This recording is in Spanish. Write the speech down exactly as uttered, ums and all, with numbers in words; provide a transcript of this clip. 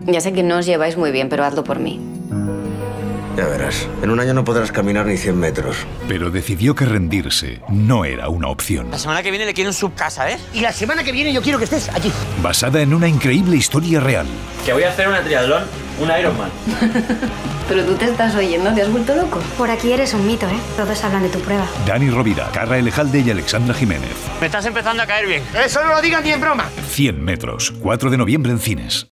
Ya sé que no os lleváis muy bien, pero hazlo por mí. Ya verás, en un año no podrás caminar ni cien metros. Pero decidió que rendirse no era una opción. La semana que viene le quiero en su casa, ¿eh? Y la semana que viene yo quiero que estés allí. Basada en una increíble historia real. Que voy a hacer una triatlón, un Ironman. Pero tú te estás oyendo, ¿te has vuelto loco? Por aquí eres un mito, ¿eh? Todos hablan de tu prueba. Dani Rovira, Carra Elejalde y Alexandra Jiménez. Me estás empezando a caer bien. Eso no lo digan ni en broma. cien metros, cuatro de noviembre en cines.